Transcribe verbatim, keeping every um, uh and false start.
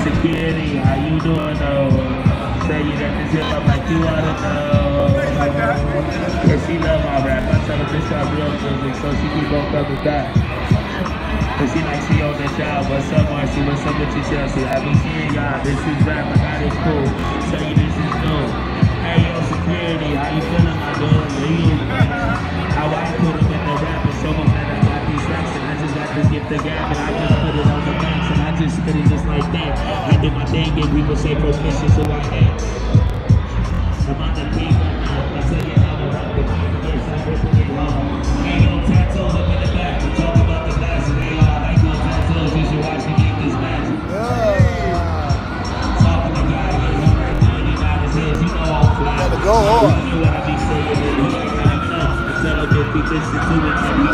Security, how you doing though? Say you got this hip hop like you oughta know. Yeah, she love my rap. I tell her bitch I real music, so she keep on coming back. Cause she like she on the job. What's up, Marcy? What's up with you, Chelsea? I be seeing y'all. This is rap. I got it cool. Tell you this is new. Hey, yo, Security, how you feeling, my dude? You, how I put him in the rap is so much that I got these racks and I just got to get the gap and I just put it on the max and I just spit it just like that. I did my thing and people say proficient, so I am. I'm on the beat right now. I tell you how to rock the beat. Yes, I'm ripping it long. Hey, yo, tattoos up in the back. We talk about the last and they all like your tattoos. You should watch me get this magic. Talking to God, yeah, he right there. He got his head. You know I'm fly. Gotta go on. You know what I be saying. He ain't got enough. I tell him if he listen to it, then he